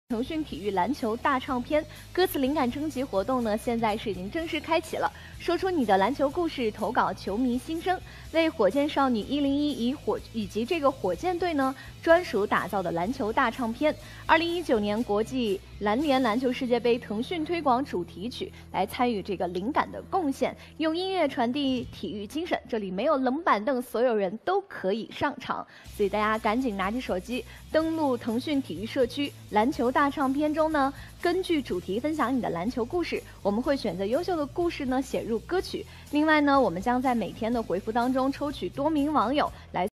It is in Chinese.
腾讯体育篮球大唱片歌词灵感征集活动呢，现在是已经正式开启了。说出你的篮球故事，投稿球迷心声，为火箭少女101以及这个火箭队呢专属打造的篮球大唱片。2019年国际篮联篮球世界杯腾讯推广主题曲来参与这个灵感的贡献，用音乐传递体育精神。这里没有冷板凳，所有人都可以上场，所以大家赶紧拿起手机，登录腾讯体育社区篮球大唱片中呢，根据主题分享你的篮球故事，我们会选择优秀的故事呢写入歌曲。另外呢，我们将在每天的回复当中抽取多名网友来